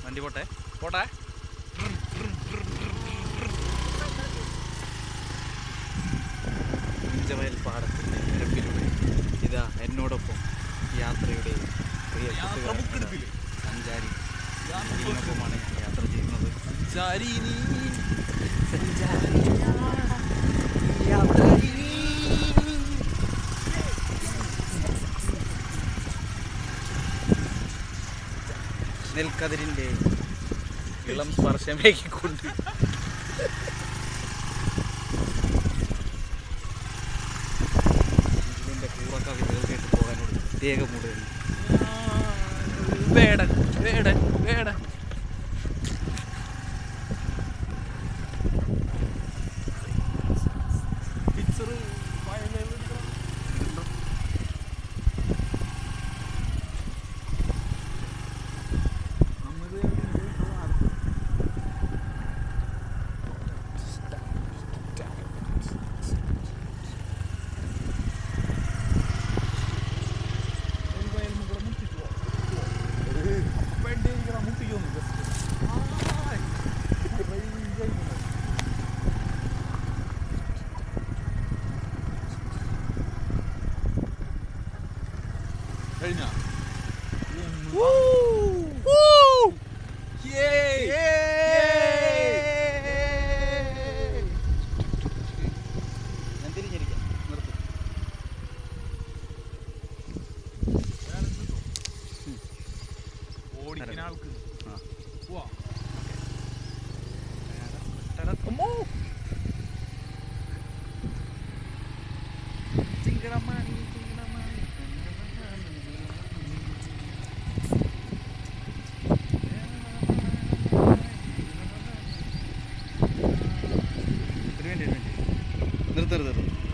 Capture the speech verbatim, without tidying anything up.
വണ്ടി പോട്ടെ പോട്ടെ. കുഞ്ചവയൽ പാടത്തിൻ്റെ നിരപ്പിലൂടെ ഇതാ എന്നോടൊപ്പം യാത്രയുടെ പ്രിയ സഞ്ചാരി ാണ് ഞാൻ യാത്ര ചെയ്യുന്നത്. സഞ്ചാരി നെൽക്കതിരിൻ്റെ ഇളം സ്പർശമേക്കിക്കൊണ്ട് ഇതിൻ്റെ പൂറക്കവിതകൾ കേട്ട് പോകാനോട് പ്രത്യേക മൂടുകയാണ്. വേടൻ വേടൻ വേടൻ പിക്ചർ കഴിഞ്ഞ ഞാൻ തിരിഞ്ഞിരിക്കാം. നിർത്തും ഓടിക്കുന്ന ആൾക്ക് ചിങ്കടമാണി ചിങ്കടമാണി നിർത്തരുത്.